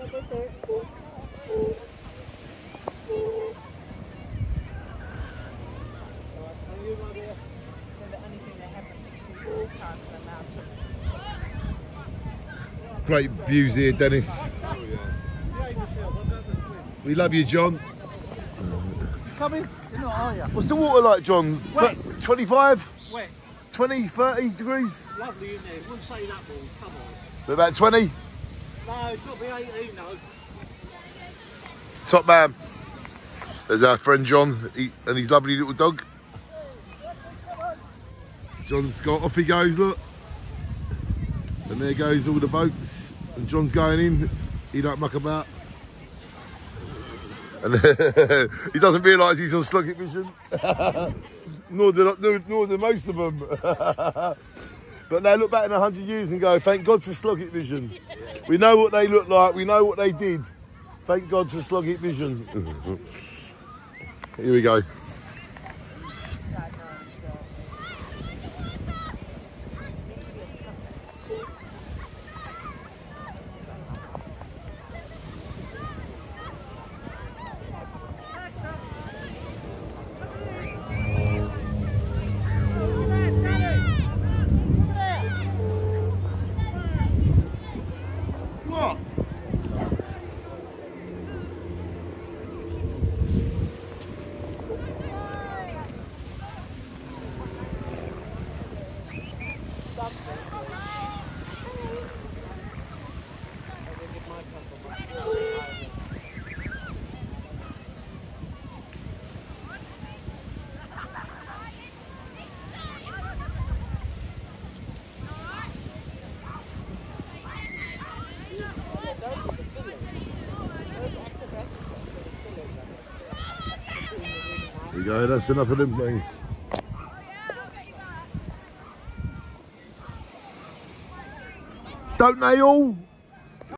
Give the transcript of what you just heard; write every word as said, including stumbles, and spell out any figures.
Great views here, Dennis. We love you, John. Coming? You're not, are you? What's the water like, John? Wet. twenty-five? Wet. twenty, thirty degrees? Lovely, isn't it? Wouldn't say that, Paul. Come on. We're about twenty? No, it's got to be eighteen, though. Top man. There's our friend John he, and his lovely little dog. John's got, off he goes, look. And there goes all the boats. And John's going in. He don't muck about. And he doesn't realise he's on SloggettVision. nor, do, nor, nor do most of them. But they look back in a hundred years and go, thank God for SloggettVision. We know what they look like. We know what they did. Thank God for SloggettVision. Here we go. What? There we go, that's enough of them things. Don't they all?